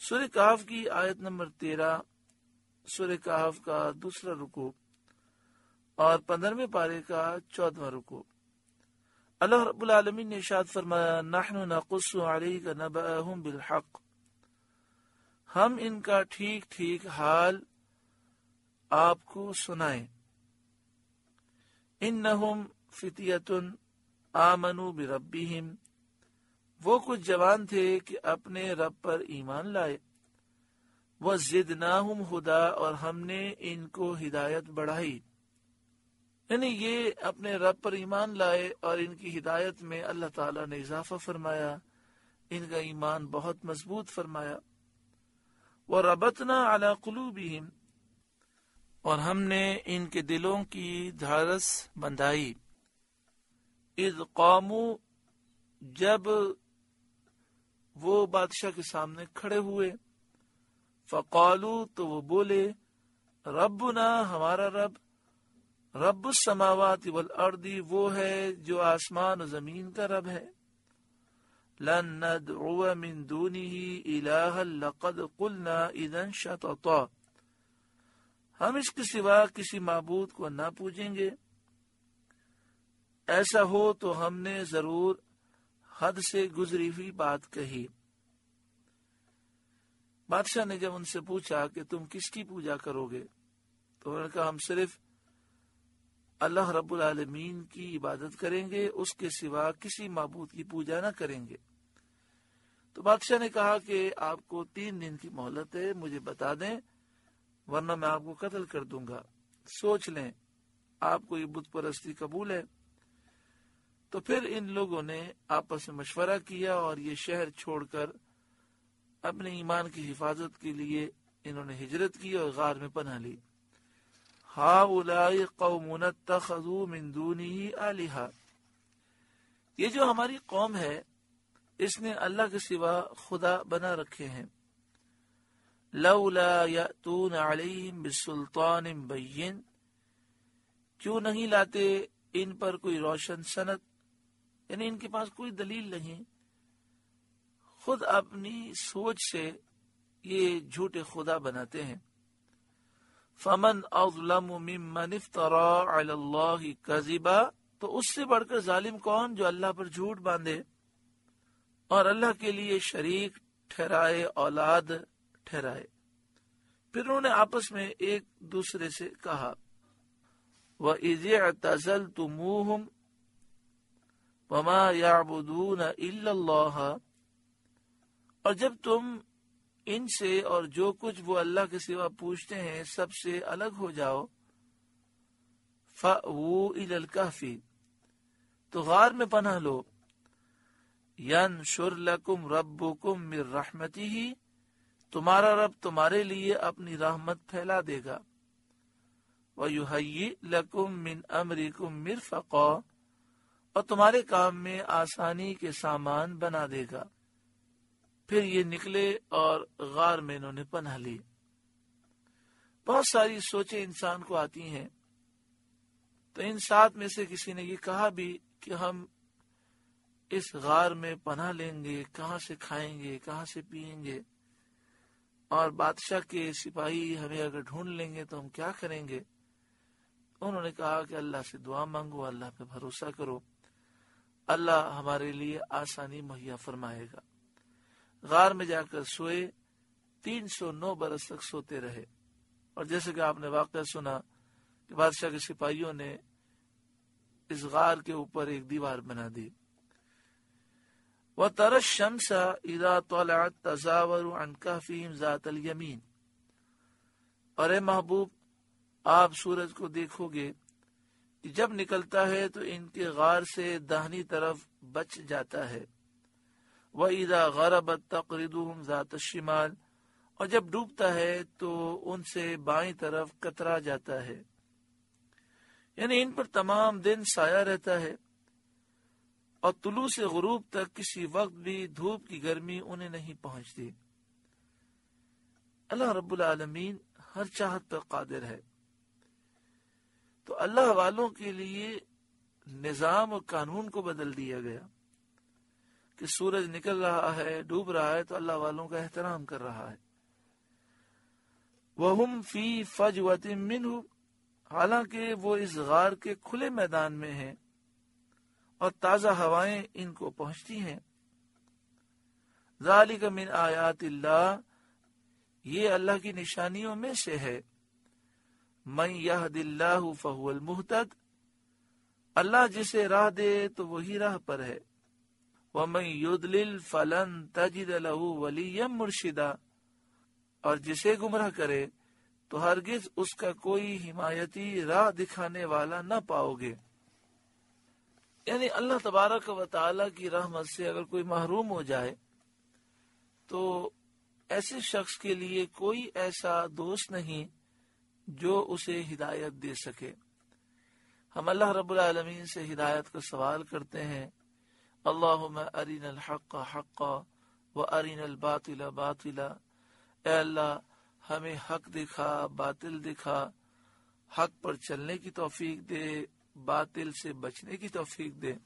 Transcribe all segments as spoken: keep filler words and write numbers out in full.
سورہ کہف کی آیت نمبر تیرہ، سورہ کہف کا دوسرا رکوع اور پندرہویں پارے کا چودواں رکوع۔ اللہ رب العالمین نے ارشاد فرمایا، نحن نقص علیک نبأہم بالحق، ہم ان کا ٹھیک ٹھیک حال آپ کو سنائیں۔ انہم فتیۃ آمنوا بربہم، وہ کچھ جوان تھے کہ اپنے رب پر ایمان لائے۔ وزدناہم ہدی، اور ہم نے ان کو ہدایت بڑھائی۔ یعنی یہ اپنے رب پر ایمان لائے اور ان کی ہدایت میں اللہ تعالیٰ نے اضافہ فرمایا، ان کا ایمان بہت مضبوط فرمایا۔ وَرَبَطْنَا عَلَى قُلُوبِهِمْ، اور ہم نے ان کے دلوں کی دھارس بندھائی۔ اذ قاموا، جب وہ بادشاہ کے سامنے کھڑے ہوئے۔ فقالوا، تو وہ بولے، ربنا، ہمارا رب، رب السماوات والارض، وہ ہے جو آسمان و زمین کا رب ہے۔ لن ندعو من دونه الہا لقد قلنا اذا شططا، ہم اس کے سوا کسی معبود کو نہ پوجیں گے، ایسا ہو تو ہم نے ضرور حد سے گزری ہوئی بات کہی۔ بادشاہ نے جب ان سے پوچھا کہ تم کس کی پوجا کرو گے، تو انہوں نے کہا ہم صرف اللہ رب العالمین کی عبادت کریں گے، اس کے سوا کسی معبود کی پوجا نہ کریں گے۔ تو بادشاہ نے کہا کہ آپ کو تین دن کی مہلت ہے، مجھے بتا دیں ورنہ میں آپ کو قتل کر دوں گا، سوچ لیں آپ کو یہ بت پرستی قبول ہے۔ تو پھر ان لوگوں نے آپس میں مشورہ کیا اور یہ شہر چھوڑ کر اپنے ایمان کی حفاظت کے لیے انہوں نے ہجرت کی اور غار میں پناہ لی۔ ہؤلاء قوم اتخذوا من دونہ آلہۃ، یہ جو ہماری قوم ہے اس نے اللہ کے سوا خدا بنا رکھے ہیں۔ لولا یأتون علیہم بسلطان بین، کیوں نہیں لاتے ان پر کوئی روشن سند، یعنی ان کے پاس کوئی دلیل نہیں، خود اپنی سوچ سے یہ جھوٹے خدا بناتے ہیں۔ فمن اظلم ممن افترى علی اللہ کذبا، تو اس سے بڑھ کر ظالم کون جو اللہ پر جھوٹ باندھے اور اللہ کے لیے شریک ٹھہرائے، اولاد ٹھہرائے۔ پھر انہوں نے آپس میں ایک دوسرے سے کہا، وَإِذِ اعْتَزَلْتُمُوهُمْ وَمَا يَعْبُدُونَ إِلَّا اللَّهَ، اور جب تم ان سے اور جو کچھ وہ اللہ کے سوا پوچھتے ہیں سب سے الگ ہو جاؤ، فَأْوُوا إِلَى الْكَهْفِ، تو غار میں پناہ لو، يَنْشُرْ لَكُمْ رَبُّكُمْ مِنْ رَحْمَتِهِ، تمہارا رب تمہارے لیے اپنی رحمت پھیلا دے گا، وَيُهَيِّئْ لَكُمْ مِنْ أَمْرِكُمْ مِرْفَقًا، اور تمہارے کام میں آسانی کے سامان بنا دے گا۔ پھر یہ نکلے اور غار میں انہوں نے پناہ لی۔ بہت ساری سوچیں انسان کو آتی ہیں، تو ان سات میں سے کسی نے یہ کہا بھی کہ ہم اس غار میں پناہ لیں گے، کہاں سے کھائیں گے، کہاں سے پیئیں گے، اور بادشاہ کے سپاہی ہمیں اگر ڈھونڈ لیں گے تو ہم کیا کریں گے۔ انہوں نے کہا کہ اللہ سے دعا مانگو، اللہ پہ بھروسہ کرو، اللہ ہمارے لیے آسانی مہیا فرمائے گا۔ غار میں جا کر سوئے، تین سو نو برس تک سوتے رہے، اور جیسے کہ آپ نے واقعہ سنا کہ بادشاہ کے سپاہیوں نے اس غار کے اوپر ایک دیوار بنا دی۔ وَتَرَى الشَّمْسَ إِذَا طَلَعَتْ تَزَاوَرُ عَنْ كَهْفِهِمْ ذَاتَ الْيَمِينِ، اور اے محبوب آپ سورج کو دیکھو گے کہ جب نکلتا ہے تو ان کے غار سے داہنی طرف بچ جاتا ہے۔ وَإِذَا غَرَبَتْ تَقْرِضُهُمْ ذَاتَ الشِّمَالِ، اور جب ڈوبتا ہے تو ان سے بائیں طرف کترا جاتا ہے، یعنی ان پر تمام دن سایہ رہتا ہے، اور طلوع سے غروب تک کسی وقت بھی دھوپ کی گرمی انہیں نہیں پہنچتی۔ اللہ رب العالمین ہر چاہت پر قادر ہے۔ تو اللہ والوں کے لیے نظام اور قانون کو بدل دیا گیا۔ کہ سورج نکل رہا ہے، ڈوب رہا ہے تو اللہ والوں کا احترام کر رہا ہے۔ وَهُمْ فِي فَجْوَةٍ مِّنْهُ، حالانکہ وہ اس غار کے کھلے میدان میں ہیں اور تازہ ہوائیں ان کو پہنچتی ہیں۔ ذَلِكَ مِنْ آیَاتِ اللَّهِ، یہ اللہ کی نشانیوں میں سے ہے۔ مَن يَهْدِ اللَّهُ فَهُوَ الْمُهْتَدِ، اللہ جسے راہ دے تو وہی راہ پر ہے۔ وَمَن يُضْلِلْ فَلَن تَجِدَ لَهُ وَلِيًّا مُرْشِدًا، اور جسے گمراہ کرے تو ہرگز اس کا کوئی حمایتی راہ دکھانے والا نہ پاؤ گے۔ یعنی اللہ تبارک و تعالی کی رحمت سے اگر کوئی محروم ہو جائے تو ایسے شخص کے لیے کوئی ایسا دوست نہیں جو اسے ہدایت دے سکے۔ ہم اللہ رب العالمین سے ہدایت کا سوال کرتے ہیں، اللہم ارنا الحق حقا وارنا الباطل باطلا، اے اللہ ہمیں حق دکھا، باطل دکھا، حق پر چلنے کی توفیق دے، باطل سے بچنے کی توفیق دے۔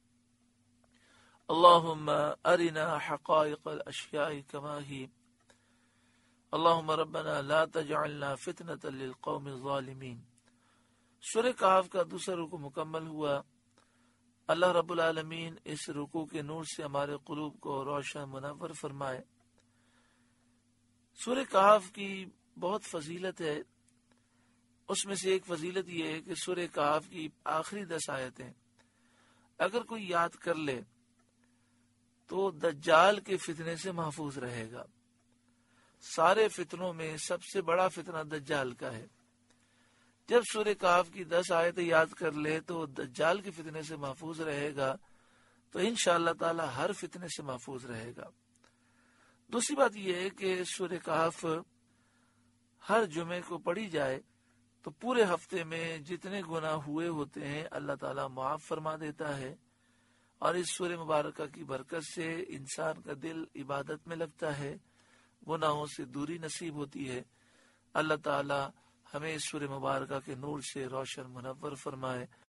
اللہم ارنا حقائق الاشیاء کما ہی، اللہم ربنا لا تجعلنا فتنة للقوم الظالمین۔ سورہ کہف کا دوسرا رکوع مکمل ہوا۔ اللہ رب العالمین اس رکوع کے نور سے ہمارے قلوب کو روشن منور فرمائے۔ سورہ کہف کی بہت فضیلت ہے، اس میں سے ایک فضیلت یہ ہے کہ سورہ کہف کی آخری دس آیتیں اگر کوئی یاد کر لے تو دجال کے فتنے سے محفوظ رہے گا۔ سارے فتنوں میں سب سے بڑا فتنہ دجال کا ہے۔ جب سورہ کہف کی دس آیتیں یاد کر لے تو دجال کے فتنے سے محفوظ رہے گا، تو انشاءاللہ تعالی ہر فتنے سے محفوظ رہے گا۔ دوسری بات یہ ہے کہ سورہ کہف ہر جمعے کو پڑھی جائے تو پورے ہفتے میں جتنے گناہ ہوئے ہوتے ہیں اللہ تعالیٰ معاف فرما دیتا ہے، اور اس سورہ مبارکہ کی برکت سے انسان کا دل عبادت میں لگتا ہے، گناہوں سے دوری نصیب ہوتی ہے۔ اللہ تعالیٰ ہمیں اس سورہ مبارکہ کے نور سے روشن منور فرمائے۔